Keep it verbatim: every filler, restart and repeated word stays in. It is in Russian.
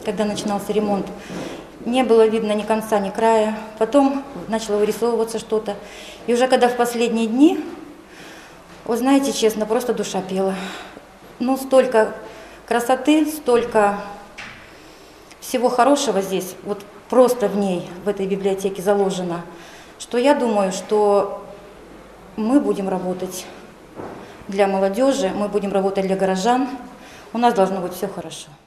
когда начинался ремонт, не было видно ни конца, ни края. Потом начало вырисовываться что-то. И уже когда в последние дни, вы знаете, честно, просто душа пела. Ну, столько красоты, столько всего хорошего здесь, вот просто в ней, в этой библиотеке заложено, что я думаю, что мы будем работать для молодежи, мы будем работать для горожан, у нас должно быть все хорошо.